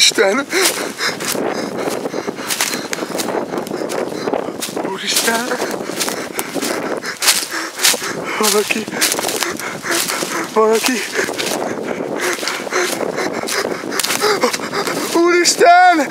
Úristen! Úristen! Valaki! Valaki! Úristen!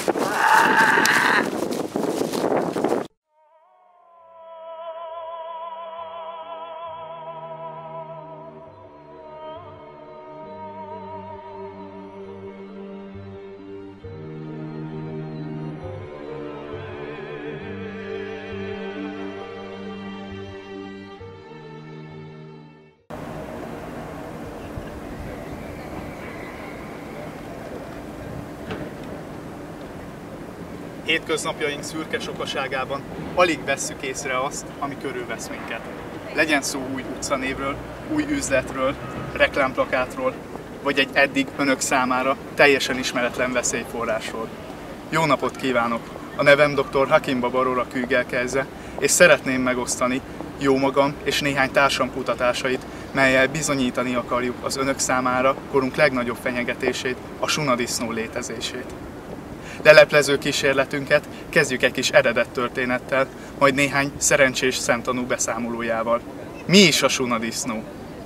Hétköznapjaink szürke sokaságában alig vesszük észre azt, ami körülvesz minket. Legyen szó új utcanévről, új üzletről, reklámplakátról, vagy egy eddig önök számára teljesen ismeretlen veszélyforrásról. Jó napot kívánok! A nevem dr. Hakim Babarora Kügelkejze, és szeretném megosztani jómagam és néhány társam kutatásait, mellyel bizonyítani akarjuk az önök számára korunk legnagyobb fenyegetését, a sunadisznó létezését. Leleplező kísérletünket kezdjük egy kis eredettörténettel, majd néhány szerencsés szemtanú beszámolójával. Mi is a sunadisznó?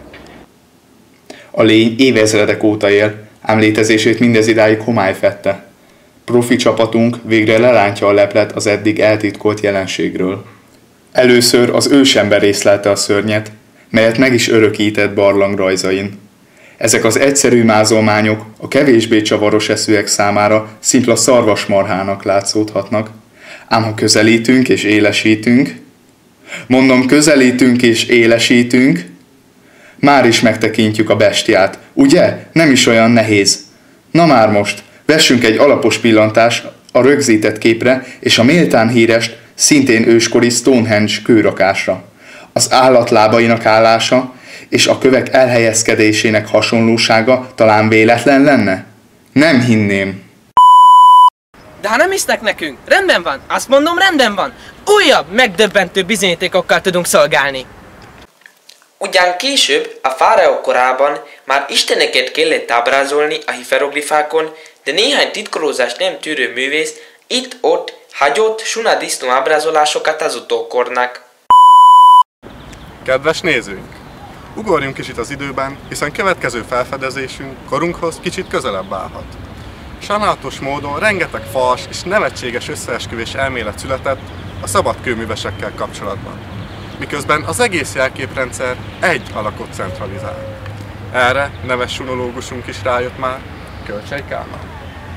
A lény évezredek óta él, ám létezését mindezidáig homály fedte. Profi csapatunk végre lelántja a leplet az eddig eltitkolt jelenségről. Először az ősember észlelte a szörnyet, melyet meg is örökített barlangrajzain. Ezek az egyszerű mázolmányok a kevésbé csavaros eszűek számára szimpla szarvasmarhának látszódhatnak, ám ha közelítünk és élesítünk, mondom közelítünk és élesítünk, már is megtekintjük a bestiát, ugye? Nem is olyan nehéz. Na már most, vessünk egy alapos pillantást a rögzített képre és a méltán híres, szintén őskori Stonehenge kőrakásra. Az állat lábainak állása és a kövek elhelyezkedésének hasonlósága talán véletlen lenne? Nem hinném. De ha nem hisznek nekünk, rendben van, azt mondom, rendben van. Újabb, megdöbbentő bizonyítékokkal tudunk szolgálni. Ugyan később, a fáraók korában már isteneket kellett ábrázolni a hieroglifákon, de néhány titkolózást nem tűrő művész itt-ott hagyott sunadisznó ábrázolásokat az utókornak. Kedves nézőink! Ugorjunk kicsit az időben, hiszen következő felfedezésünk korunkhoz kicsit közelebb állhat. Sajnálatos módon rengeteg fals és nevetséges összeesküvés elmélet született a szabadkőművesekkel kapcsolatban, miközben az egész jelképrendszer egy alakot centralizál. Erre neves sunológusunk is rájött már, Kölcsey Kálmán.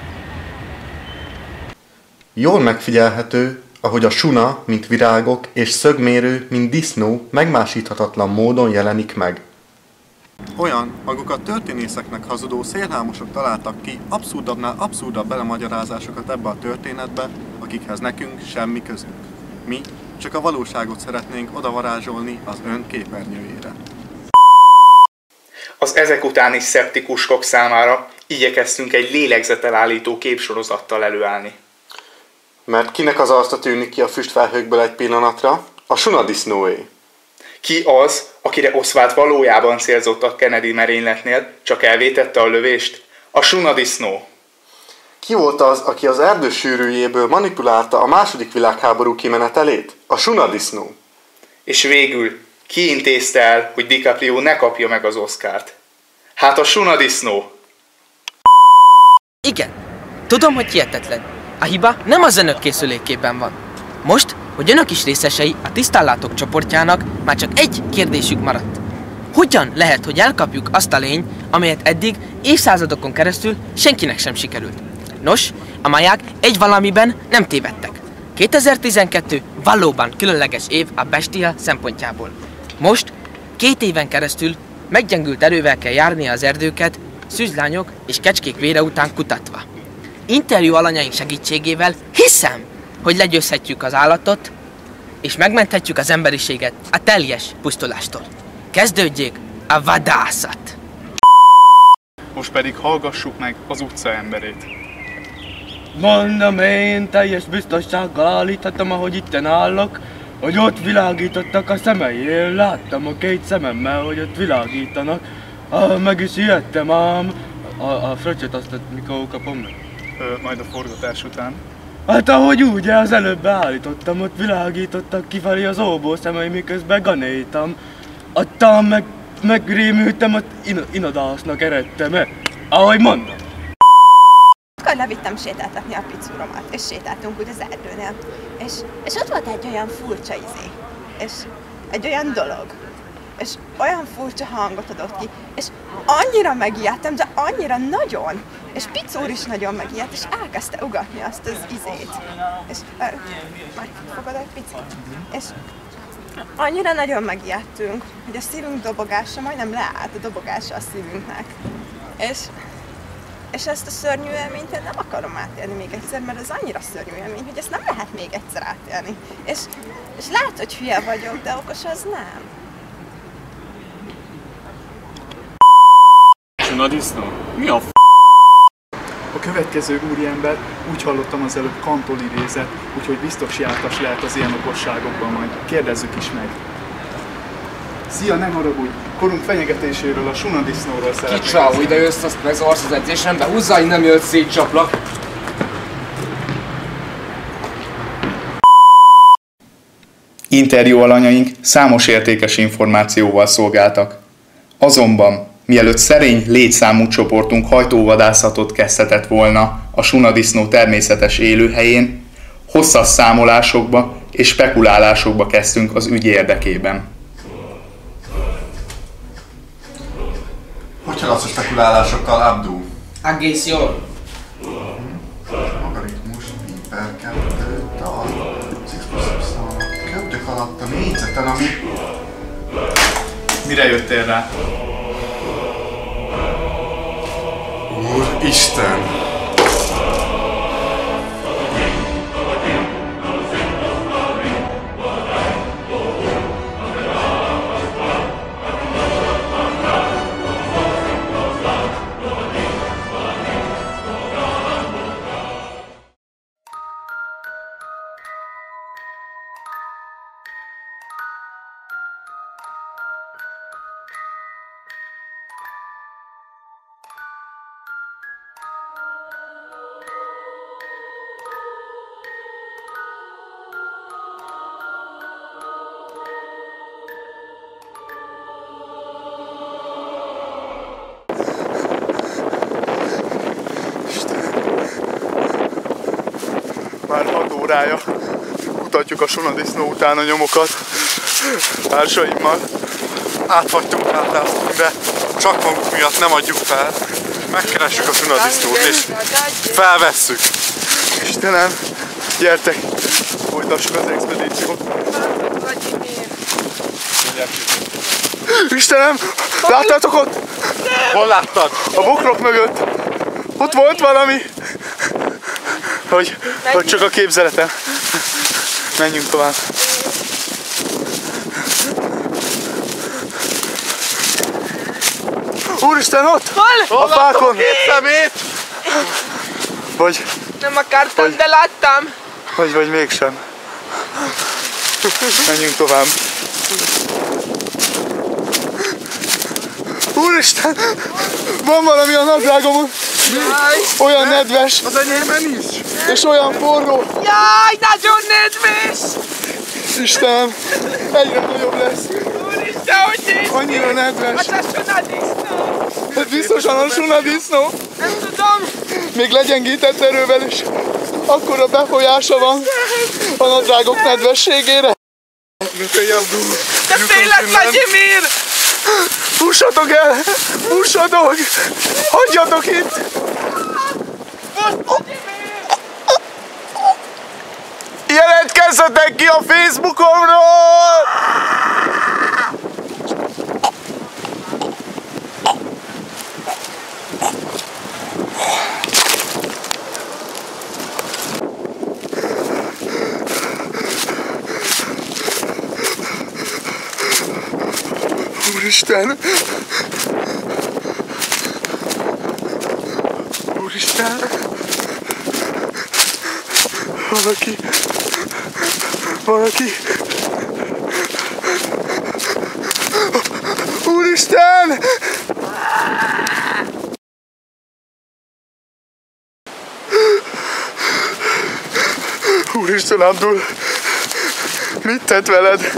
Jól megfigyelhető, ahogy a suna, mint virágok, és szögmérő, mint disznó megmásíthatatlan módon jelenik meg. Olyan magukat történészeknek hazudó szélhámosok találtak ki abszurdabbnál abszurdabb belemagyarázásokat ebbe a történetbe, akikhez nekünk semmi közünk. Mi csak a valóságot szeretnénk odavarázsolni az ön képernyőjére. Az ezek utáni szeptikusok számára igyekeztünk egy lélegzetelállító képsorozattal előállni. Mert kinek az arca tűnik ki a füstfelhőkből egy pillanatra? A sunadisznóé. Ki az, akire Oswald valójában célzott a Kennedy merényletnél, csak elvétette a lövést? A sunadisznó. Ki volt az, aki az erdő sűrűjéből manipulálta a II. Világháború kimenetelét? A sunadisznó. És végül, ki intézte el, hogy DiCaprio ne kapja meg az Oscart? Hát a sunadisznó. Igen, tudom, hogy hihetetlen. A hiba nem az önök készülékében van. Most, hogy önök is részesei a tisztánlátók csoportjának, már csak egy kérdésük maradt. Hogyan lehet, hogy elkapjuk azt a lényt, amelyet eddig évszázadokon keresztül senkinek sem sikerült? Nos, a maják egy valamiben nem tévedtek. 2012 valóban különleges év a bestia szempontjából. Most 2 éven keresztül meggyengült erővel kell járnia az erdőket, szűzlányok és kecskék vére után kutatva. Interjú alanyaink segítségével hiszem, hogy legyőzhetjük az állatot, és megmenthetjük az emberiséget a teljes pusztulástól. Kezdődjék a vadászat! Most pedig hallgassuk meg az utca emberét. Mondom, én teljes biztossággal állíthatom, ahogy itten állok, hogy ott világítottak a szemei. Én láttam a 2 szememmel, hogy ott világítanak. Meg is ijedtem ám. A fröccsöt azt mikor kapom meg? majd a forgatás után? Hát ahogy úgy, az előbb beállítottam, ott világítottak kifelé az óvó szemei, miközben ganétam. Aztán megrémültem, ott inadásznak eredtem, ahogy mondom. Akkor levittem sétáltatni a picúromat, és sétáltunk úgy az erdőnél. És ott volt egy olyan furcsa izé, és egy olyan dolog, és olyan furcsa hangot adott ki, és annyira megijedtem, de annyira nagyon, és Picúr is nagyon megijedt, és elkezdte ugatni azt az izét. És majd fogod egy picit? És annyira nagyon megijedtünk, hogy a szívünk dobogása majdnem leállt a dobogása a szívünknek. És ezt a szörnyű élményt én nem akarom átélni még egyszer, mert ez annyira szörnyű élmény, hogy ezt nem lehet még egyszer átélni. És lehet, hogy hülye vagyok, de okos az nem. Suna disznó? Mi a A következő úriember, úgy hallottam az előbb, Kantól idézett, úgyhogy biztos jártas lehet az ilyen okosságokban majd. Kérdezzük is meg. Szia, ne haragudj! Korunk fenyegetéséről, a Suna disznóról szeretnék. Kicsávó, ide jössz, azt megzavarsz az edzésembe, húzzá, nem jött, szétcsaplak! Interjú alanyaink számos értékes információval szolgáltak. Azonban, mielőtt szerény létszámú csoportunk hajtóvadászatot kezdhetett volna a Suna disznó természetes élőhelyén, hosszas számolásokba és spekulálásokba kezdtünk az ügy érdekében. Hogy haladsz a spekulálásokkal, Abdu? Egész jól. Logaritmus, pi per 2, tal, 6+y, köptök alatt a négyzeten, ami... Mire jöttél rá? Úristen! Már 6 órája kutatjuk a Suna disznó után a nyomokat társaimmal. Átfagytunk de csak magunk miatt nem adjuk fel. Megkeressük a Suna disznót és felvesszük. Istenem, gyertek, folytassuk az expedíciót. Istenem, láttátok ott? Hol láttad? A bokrok mögött. Ott volt valami. Hogy csak a képzeletem. Menjünk tovább. Úristen, ott! Hol? A fákon! Két szemét! Vagy Nem akartam, de láttam. vagy mégsem. Menjünk tovább. Úristen! Van valami a nadrágomon! Olyan nedves! Az enyémben is! És olyan forró! Jaj, nagyon nedves! Istenem! Egyre nagyobb lesz! Úristen, hogy néz ki? Annyira nedves! Az a Suna disznó! Ez biztosan a Suna disznó! Nem tudom! Még legyengített erővel is akkora befolyása van a nadrágok nedvességére. De félek, Vladimir! Fussatok el! Fussatok! Hagyjatok itt! Jelentkezzetek ki a Facebookomról! Úristen! Úristen! Valaki! Úristen! Úristen, Abdul! Mit tett veled?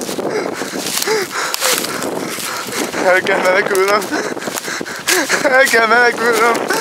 El kell menekülnöm! El kell menekülnöm!